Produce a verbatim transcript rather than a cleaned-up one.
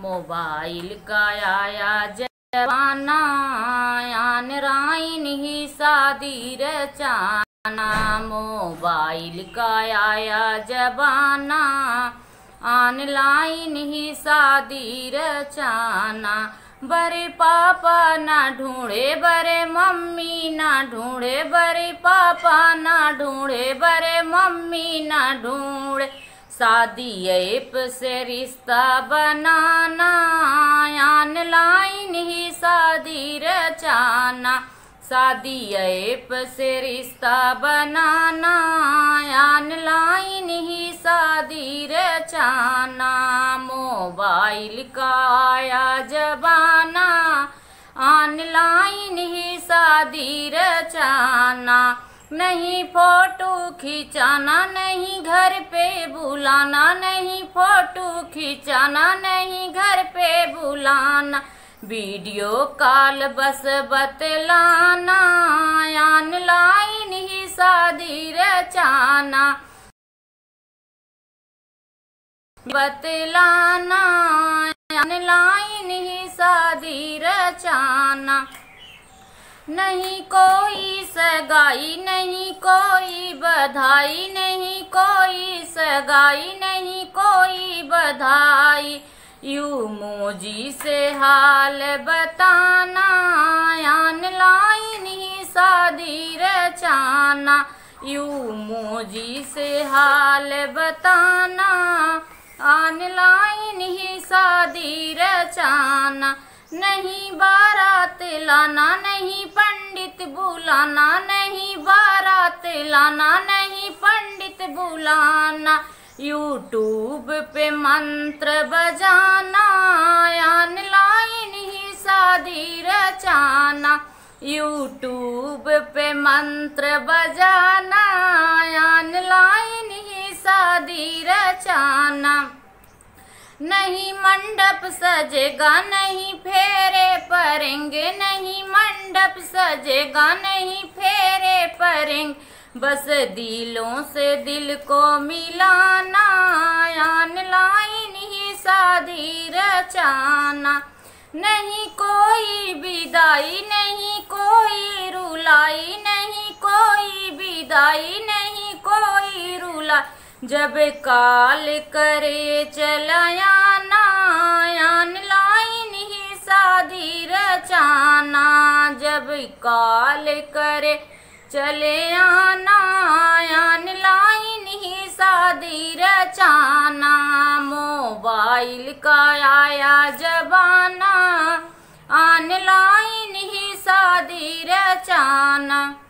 Mobile का आया जमाना, ऑनलाइन ही शादी रचाना। मोबाइल का आया जमाना, ऑनलाइन ही शादी रचाना। बड़े पापा ना ढूंढे बड़े मम्मी ना ढूंढे, बड़े पापा ना ढूंढे बड़े मम्मी ना ढूंढे। शादी ऐप से रिश्ता बनाना, ऑनलाइन ही शादी रचाना। शादी ऐप से रिश्ता बनाना, ऑनलाइन ही शादी रचाना। मोबाइल का आया जमाना, ऑनलाइन ही शादी रचाना। नहीं फोटो खिंचाना, नहीं घर पे बुलाना, नहीं फोटो खिंचाना, नहीं घर पे बुलाना। वीडियो कॉल बस बतलाना, ऑनलाइन ही शादी रचाना। बतलाना, ऑनलाइन ही शादी रचाना। नहीं कोई सगाई, नहीं कोई बधाई, नहीं कोई सगाई, नहीं कोई बधाई। इमोजी से हाल बताना, ऑनलाइन ही शादी रचाना। इमोजी से हाल बताना, ऑनलाइन ही शादी रचाना। नहीं बारात लाना, नहीं पंडित बुलाना, नहीं बारात लाना, नहीं पंडित बुलाना। यूट्यूब पे मंत्र बजाना, ऑनलाइन ही शादी रचाना। यूट्यूब पे मंत्र बजाना, ऑनलाइन ही शादी रचाना। नहीं मंडप सजेगा, नहीं फेरे पड़ेंगे, नहीं मंडप सजेगा, नहीं फेरे पड़ेंगे। बस दिलों से दिल को मिलाना, ऑनलाइन ही शादी रचाना। नहीं कोई विदाई, नहीं कोई रुलाई, नहीं कोई विदाई, नहीं कोई रुलाई। जब कॉल करे चलायाना, ऑनलाइन ही शादी रचाना। जब कॉल करे चले आना, ऑनलाइन ही शादी रचाना। मोबाइल का आया जमाना, ऑनलाइन ही शादी रचाना।